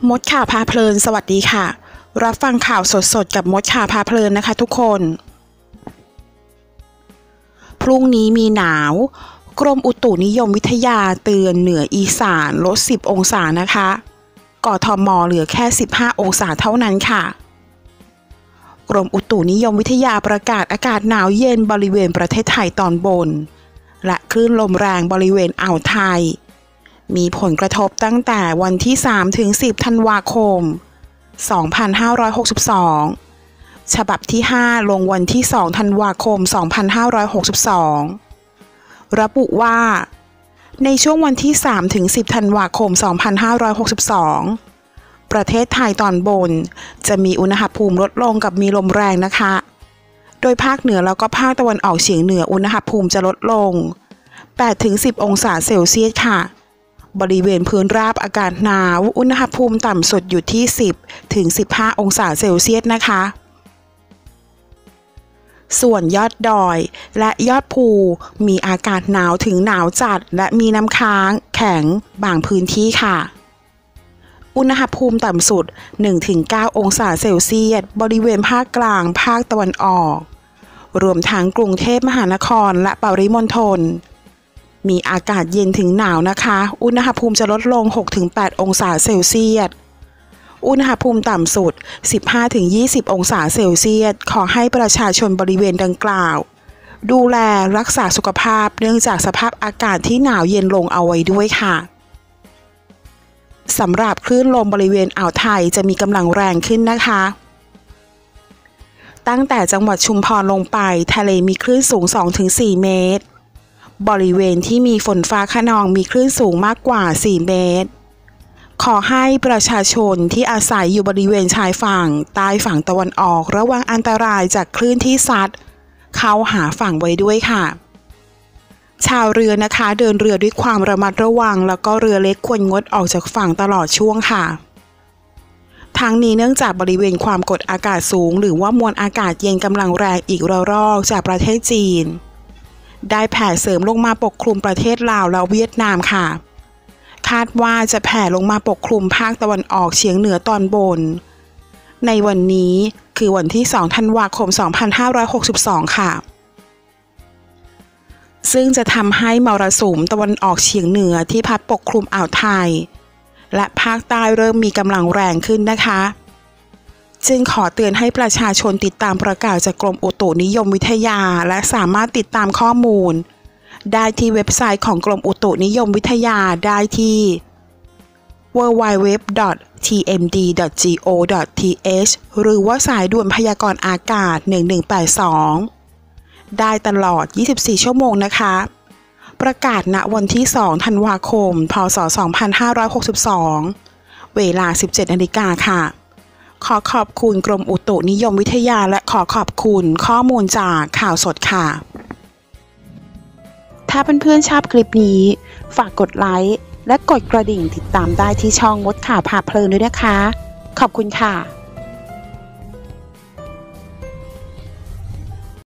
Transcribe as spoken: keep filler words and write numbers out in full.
มดข่าวพาเพลินสวัสดีค่ะรับฟังข่าวสดๆกับมดข่าวพาเพลินนะคะทุกคนพรุ่งนี้มีหนาวกรมอุตุนิยมวิทยาเตือนเหนืออีสานลดสิบองศานะคะกทม.เหลือแค่สิบห้าองศาเท่านั้นค่ะกรมอุตุนิยมวิทยาประกาศอากาศหนาวเย็นบริเวณประเทศไทยตอนบนและคลื่นลมแรงบริเวณอ่าวไทยมีผลกระทบตั้งแต่วันที่สามถึงสิบธันวาคมสองพันห้าร้อยหกสิบสองฉบับที่ห้าลงวันที่สองธันวาคมสองพันห้าร้อยหกสิบสองระบุว่าในช่วงวันที่สามถึงสิบธันวาคมสองพันห้าร้อยหกสิบสองประเทศไทยตอนบนจะมีอุณหภูมิลดลงกับมีลมแรงนะคะโดยภาคเหนือแล้วก็ภาคตะวันออกเฉียงเหนืออุณหภูมิจะลดลง แปดถึงสิบ องศาเซลเซียสค่ะบริเวณพื้นราบอากาศหนาวอุณหภูมิต่ำสุดอยู่ที่สิบถึงสิบห้าองศาเซลเซียสนะคะส่วนยอดดอยและยอดภูมีอากาศหนาวถึงหนาวจัดและมีน้ำค้างแข็งบางพื้นที่ค่ะอุณหภูมิต่ำสุด หนึ่งถึงเก้า องศาเซลเซียสบริเวณภาคกลางภาคตะวันออกรวมทั้งกรุงเทพมหานครและปริมณฑลมีอากาศเย็นถึงหนาวนะคะอุณหภูมิจะลดลง หกถึงแปด องศาเซลเซียสอุณหภูมิต่ำสุด สิบห้าถึงยี่สิบ องศาเซลเซียสขอให้ประชาชนบริเวณดังกล่าวดูแลรักษาสุขภาพเนื่องจากสภาพอากาศที่หนาวเย็นลงเอาไว้ด้วยค่ะสำหรับคลื่นลมบริเวณอ่าวไทยจะมีกำลังแรงขึ้นนะคะตั้งแต่จังหวัดชุมพรลงไปทะเลมีคลื่นสูง สองถึงสี่ เมตรบริเวณที่มีฝนฟ้าคะนองมีคลื่นสูงมากกว่าสี่เมตรขอให้ประชาชนที่อาศัยอยู่บริเวณชายฝั่งใต้ฝั่งตะวันออกระวังอันตรายจากคลื่นที่ซัดเข้าหาฝั่งไว้ด้วยค่ะชาวเรือนะคะเดินเรือด้วยความระมัดระวังแล้วก็เรือเล็กควรงดออกจากฝั่งตลอดช่วงค่ะทั้งนี้เนื่องจากบริเวณความกดอากาศสูงหรือว่ามวลอากาศเย็นกำลังแรงอีกระลอกจากประเทศจีนได้แผ่เสริมลงมาปกคลุมประเทศลาวและเวียดนามค่ะคาดว่าจะแผ่ลงมาปกคลุมภาคตะวันออกเฉียงเหนือตอนบนในวันนี้คือวันที่สองธันวาคมสองพันห้าร้อยหกสิบสองค่ะซึ่งจะทำให้มรสุมตะวันออกเฉียงเหนือที่พัดปกคลุมอ่าวไทยและภาคใต้เริ่มมีกำลังแรงขึ้นนะคะจึงขอเตือนให้ประชาชนติดตามประกาศจากกรมอุตุนิยมวิทยาและสามารถติดตามข้อมูลได้ที่เว็บไซต์ของกรมอุตุนิยมวิทยาได้ที่ ดับเบิลยู ดับเบิลยู ดับเบิลยู ดอท ที เอ็ม ดี ดอท จี โอ ดอท ที เอช หรือว่าสายด่วนพยากรณ์อากาศหนึ่งหนึ่งแปดสองได้ตลอดยี่สิบสี่ชั่วโมงนะคะประกาศณวันที่สองธันวาคมพ.ศ. สองพันห้าร้อยหกสิบสองเวลา สิบเจ็ดนาฬิกาค่ะขอขอบคุณกรมอุตุนิยมวิทยาและขอขอบคุณข้อมูลจากข่าวสดค่ะถ้าเพื่อนๆชอบคลิปนี้ฝากกดไลค์และกดกระดิ่งติดตามได้ที่ช่องมดข่าวพาเพลินด้วยนะคะขอบคุณค่ะ